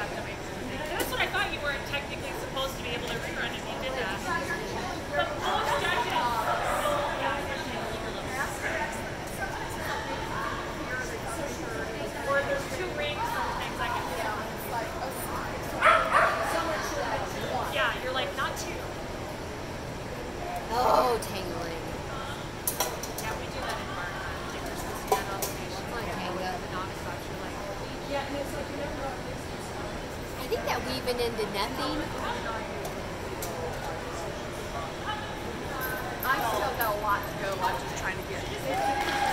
That's what I thought. You weren't technically supposed to be able to rerun if you did that. But most judges, or there's two rings and things I can do. Yeah, you're like, not two. Oh, tangling. Yeah, we do that in bar. Like, we're supposed to do that obligation. Like Tanga. The novice actually like. I think that weaving into nothing. I still got a lot to go. I'm just trying to get